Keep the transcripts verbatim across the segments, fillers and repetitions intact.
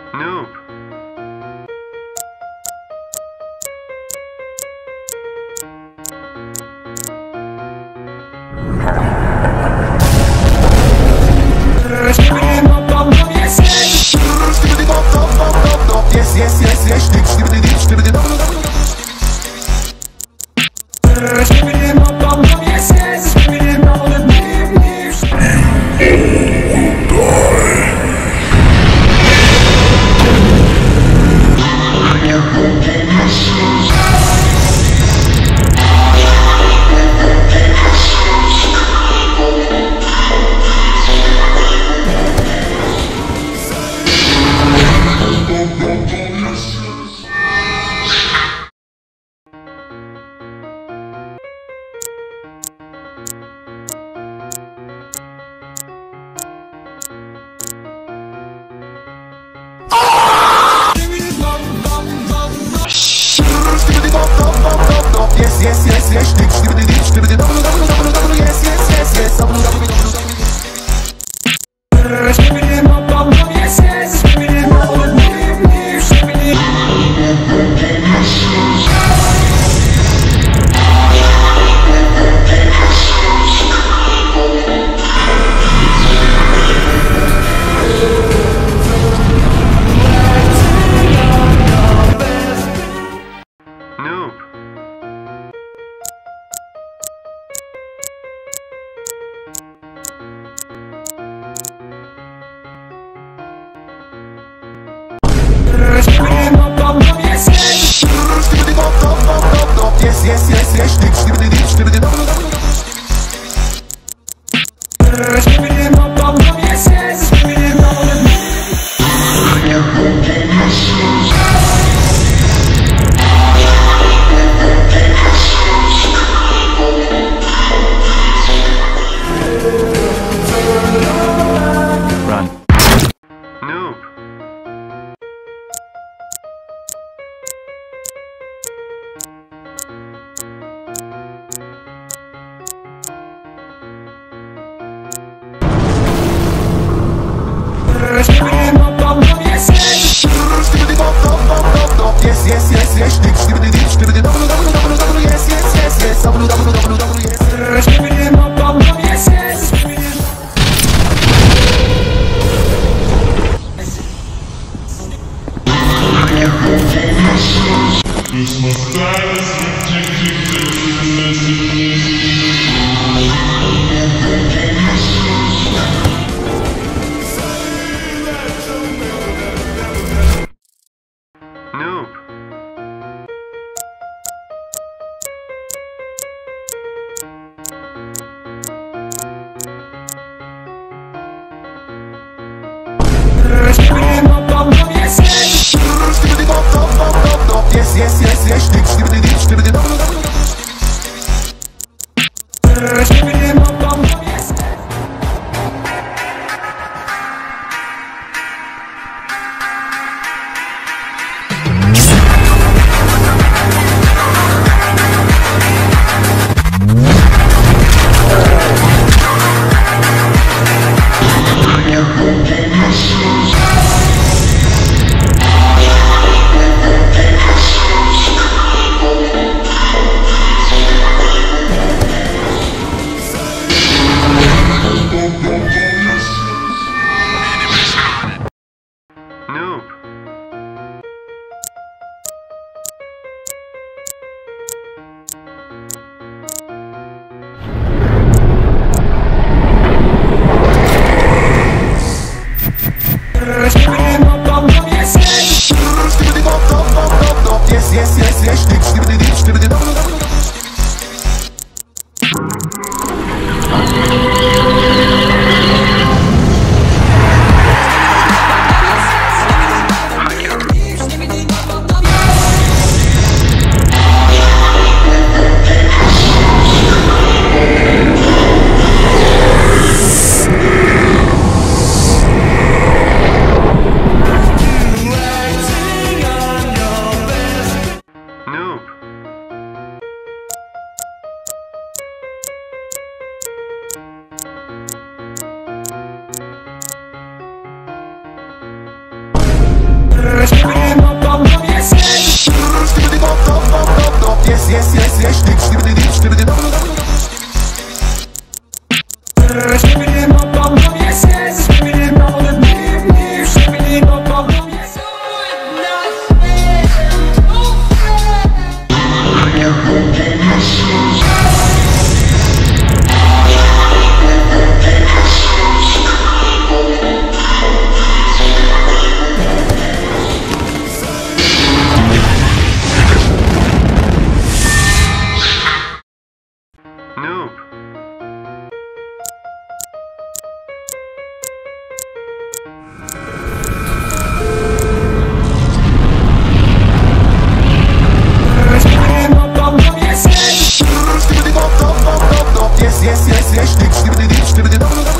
Noob. Yes, yes, yes, yes, stick, stick, stick, stick, stick, stick, yes, yes, yes, yes, stick, stick, stick, stick, stick, yes, yes, yes, yes, Noob. yes, yes, yes, yes, stick, stick, stick, stick, stick, Run. Noob. yes, yes, yes, yes, stick, stick, stick, stick, stick, yes, yes, yes, yes, W, W, W, W, Noob. yes, yes, yes, yes, stick, stick, stick, stick, stick, Noob. yes, yes, yes, yes, stick, stick, stick, stick, stick, Skibidi bop bop bop bop bop. Yes yes yes yes. Skibidi dip skibidi dop dop dop. Noob. Skibidi bop bop bop bop bop. Yes yes yes yes. Skibidi dip skibidi dop dop dop.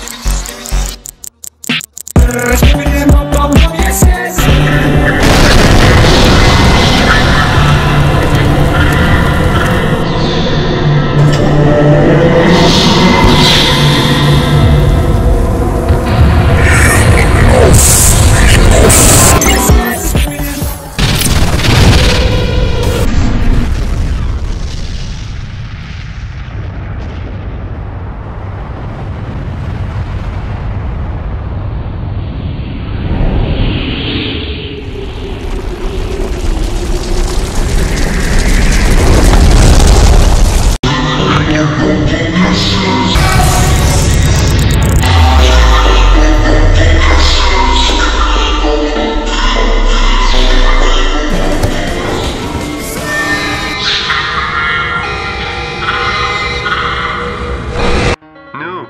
Noob.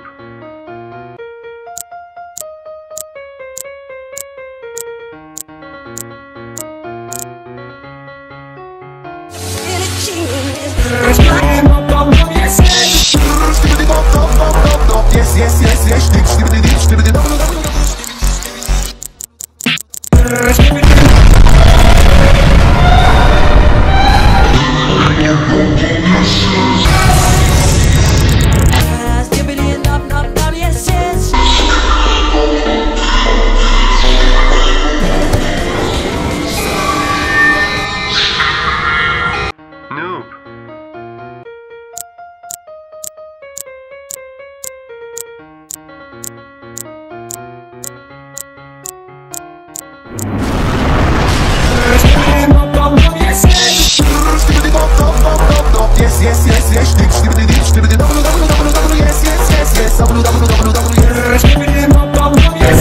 Skibidi bop bop bop bop bop. Yes yes yes yes. Skibidi dip skibidi dop dop dop. Noob. Skibidi bop bop bop bop bop. Yes yes yes yes. Skibidi dip skibidi dop dop dop dop dop. Yes yes yes yes. Double double double double yes.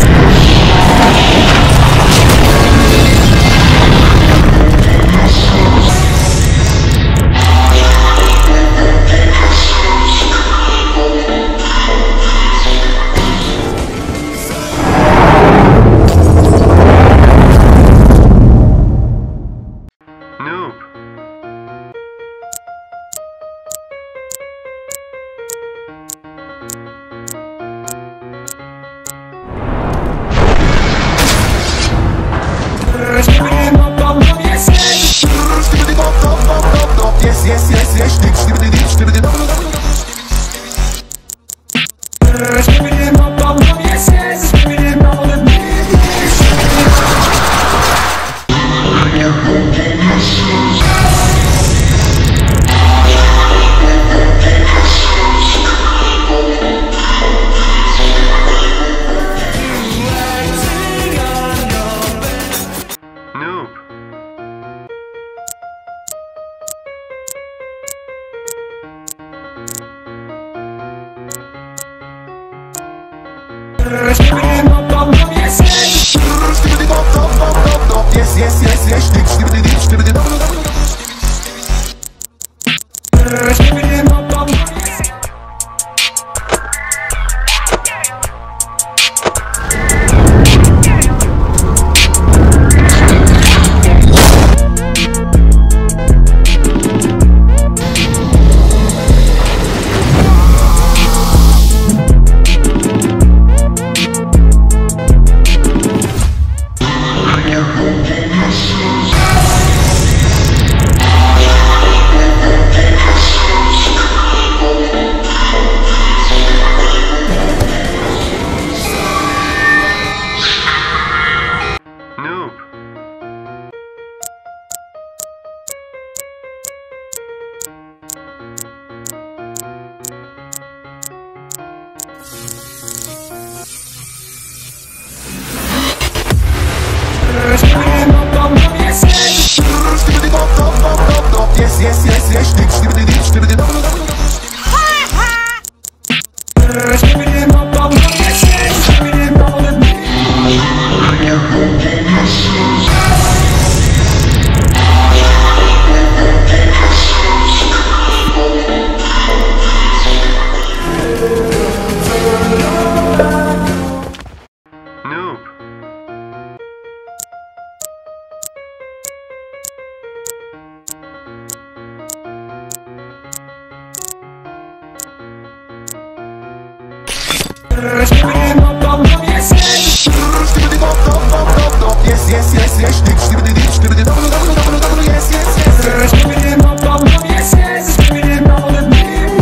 Yes, yes, yes, yes, dig, skibidi dig, skibidi double, double, double, double, yes, yes, yes, yes. Skibidi bop, bop, bop, yes, yes, skibidi double, double.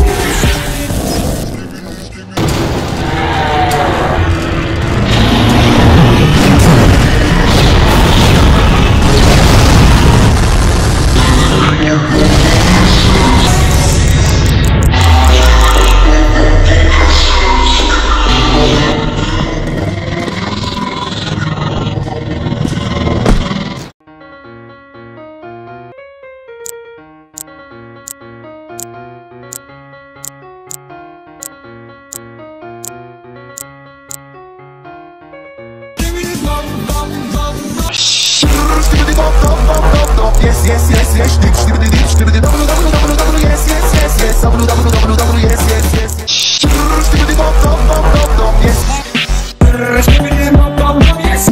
Yes, yes, yes, yes, dig, skibidi dig, skibidi double, double, double, double, yes, yes, yes, yes, double, double, double, double, yes, yes, yes, yes. Skibidi bop, bop, bop, bop, bop, yes. Skibidi bop, bop, bop, yes.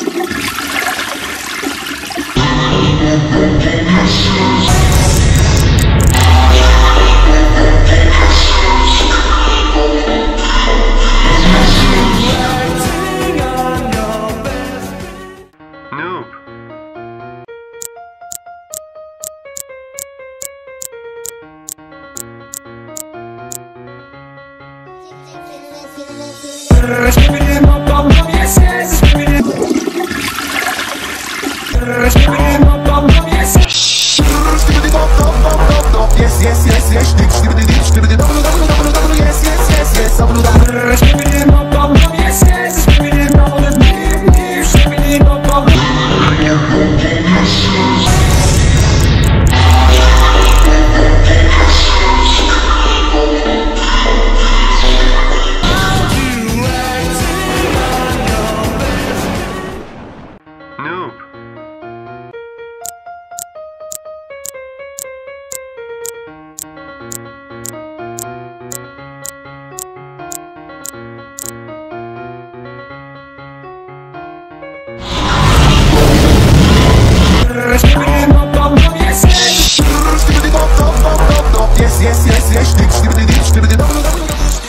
Skibidi bop, bop, bop, yes, yes, skibidi. Skibidi bop, bop, bop, yes. Skibidi bop, bop, bop, bop, bop, yes, yes, yes, yes, dig, skibidi dig, skibidi double, double, double, double, yes, yes, yes, yes, double, double. Skibidi bop, bop, bop, yes, yes, skibidi double, double, skibidi bop, bop, bop. Yes, yes, yes, yes, dig, skibidi dig, skibidi double, double.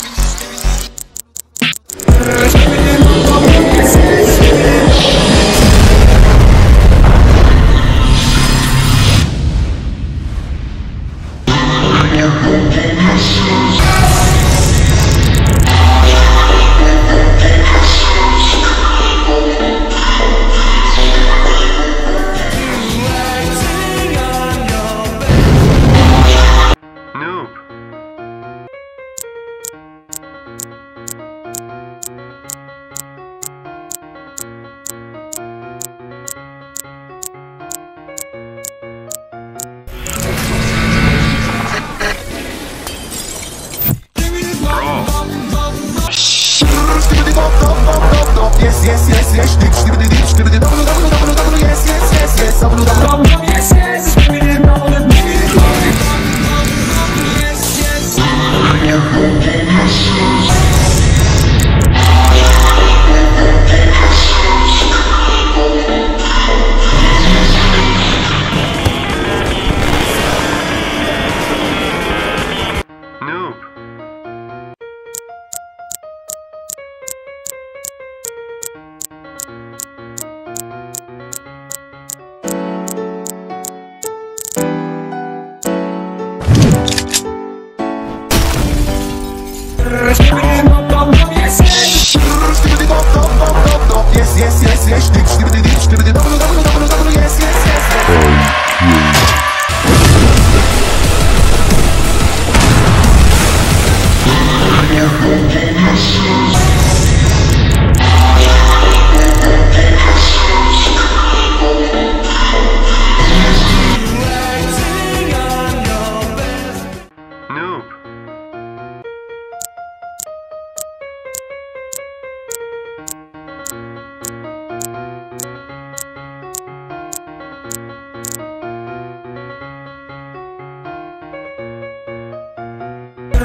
Yes, yes, yes, yes, dig, skibidi dig, skibidi double, double, double, double, yes, yes, yes, yes, double, double, yes, yes, skibidi double, double, yes, yes. Yes, yes, yes, yes, dig, skibidi dig, skibidi double, double, double, double, yes, yes, yes,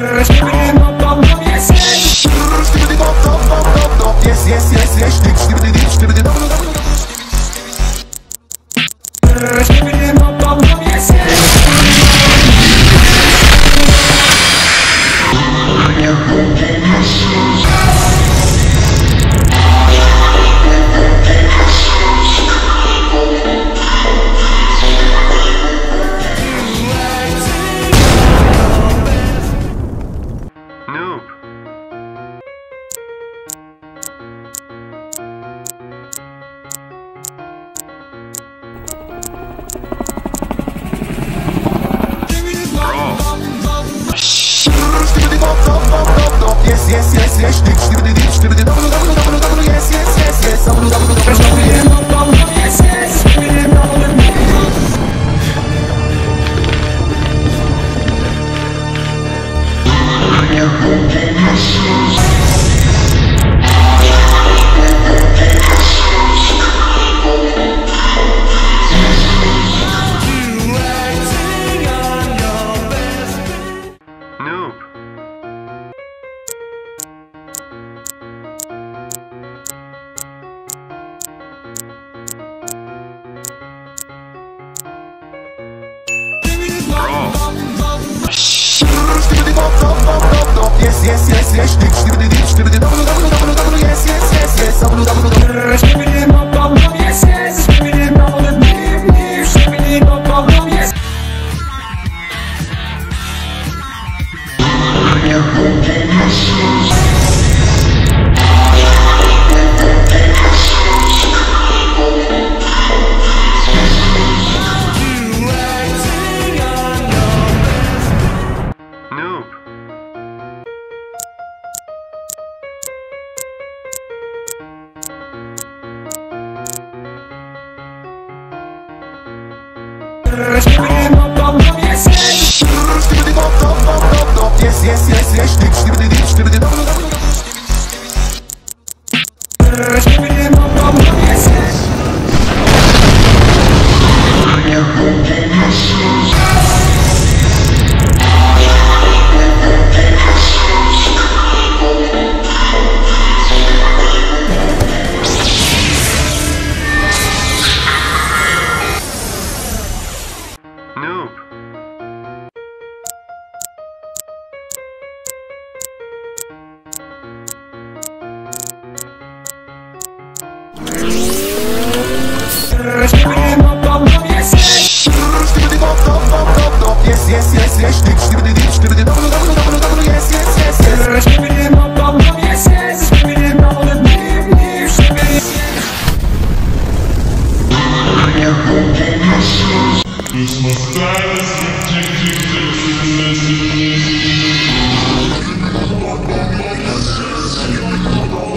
Skibidi bop bop bop, yes yes. Skibidi bop bop bop bop bop, yes yes yes yes. Skibidi dip, skibidi bop bop bop. Skibidi bop bop bop, yes yes. Yes, yes, yes, yes. Skibidi dip, skibidi double, double, double, double. Yes, yes, yes, yes. Double, double, double, double. Yes, yes. Skibidi double, double. Yes, yes, yes, yes. Skibidi dip, skibidi double, double, double, double. Yes, yes, yes, yes. Double, double, double. Skibidi bop bop bop, yes, yes. Skibidi double, dip, dip. Skibidi bop bop bop, yes. Skibidi bop bop bop, yes yes. Skibidi bop bop bop bop bop, yes yes yes yes. Skibidi dip, skibidi double, double, double. Skibidi bop bop bop, yes yes. Skibidi bop bop bop, yes yes. Skibidi bop bop bop bop bop, yes yes yes yes. Skibidi dip, skibidi double, double, double, double. Yes yes yes yes. Skibidi bop bop bop, yes yes. Skibidi double, dip, dip. Skibidi It's my style, it's ridiculous, it's ridiculous.